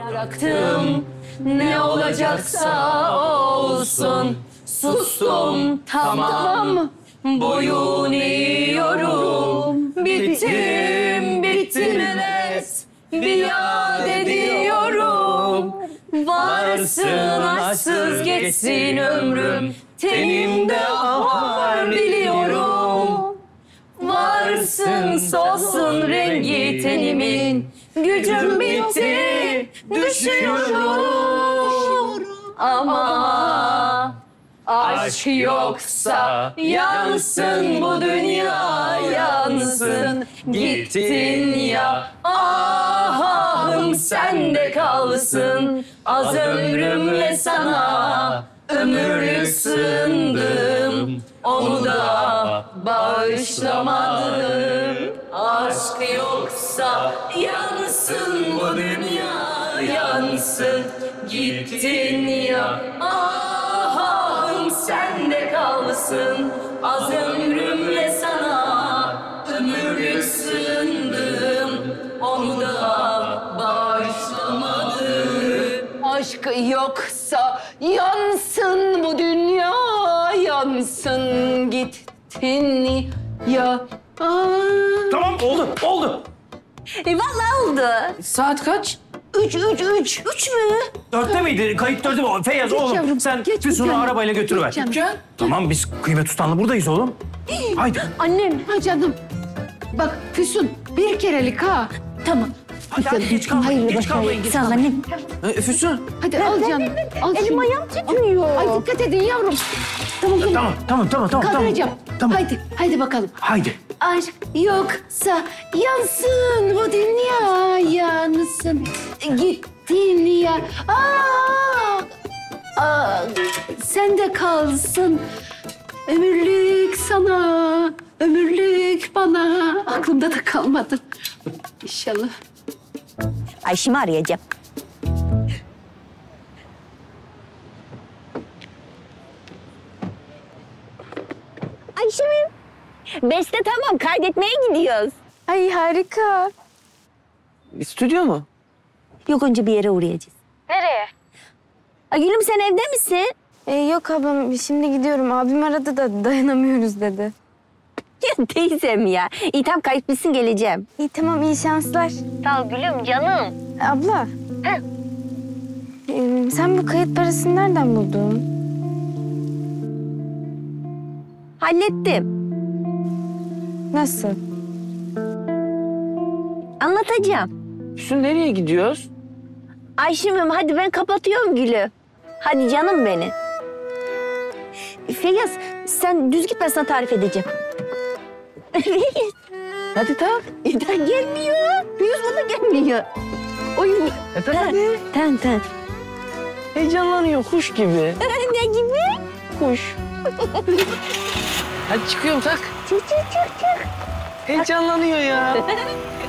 Bıraktım ne olacaksa olsun. Sustum tamam. Boyun eğiyorum. Bittim evet. Biat ediyorum. Varsın aşksız geçsin ömrüm. Tenimde var biliyorum. Varsın solsun rengi tenimin. Gücüm bitti, düşüyorum. Ama aşk yoksa yansın bu dünya, yansın. Gittin ya, ahım sende kalsın. Az ömrümle sana ömürlük sığındım. Onu da bağışlamadım. Aşk yoksa yansın bu dünya, yansın. Gittin ya, ahım sende kalsın. Az ömrümle sana ömürlük sığındım. Onu da bağışlamadım. Aşk yoksa yansın bu dünya, yansın. Gittin ya. Tamam oldu. Vallahi oldu. Saat kaç? Üç mü? 4'te miydi? Kayıt 4'te mi? Feyyaz oğlum yavrum, sen geç Füsun'u yavrum. arabayla götürüver. Geç yavrum. Tamam biz kıymet ustanla buradayız oğlum. Haydi. Annem, ha canım. Bak Füsun, bir kerelik ha. Tamam. Hadi geç kalmayın. Geç kalmayın. Sağ ol annem. Füsun. Hadi al canım. Al Elim şunu. ayağım titriyor. Ay dikkat edin yavrum. Tamam. Tamam. Kaldıracağım. Tamam. Haydi bakalım. Haydi. Aşk yoksa yansın bu dünya, yansın. Gittin ya. Sen de kalsın. Ömürlük sana, ömürlük bana. Aklımda da kalmadı. İnşallah. Ayşem'i arayacağım. Ayşem'im. Beste tamam, kaydetmeye gidiyoruz. Ay harika. Stüdyo mu? Yok, önce bir yere uğrayacağız. Nereye? Ay Gülüm, sen evde misin? Yok ablam şimdi gidiyorum. Abim aradı da dayanamıyoruz dedi. Ya teyzem ya. İyi tamam, kayıt bitsin geleceğim. İyi tamam iyi şanslar. Sağ ol Gülüm, canım. Abla. Sen bu kayıt parasını nereden buldun? Hallettim. Nasıl? Anlatacağım. Füsun nereye gidiyoruz? Ayşem'im hadi ben kapatıyorum Gülü. Hadi canım beni. Feyyaz sen düz git, ben sana tarif edeceğim. Hadi tak. Gelmiyor. Feyyaz bana gelmiyor. Oy. Tamam. Heyecanlanıyor kuş gibi. Ne gibi? Kuş. Hadi çıkıyorum tak. Çık. Heyecanlanıyor ya.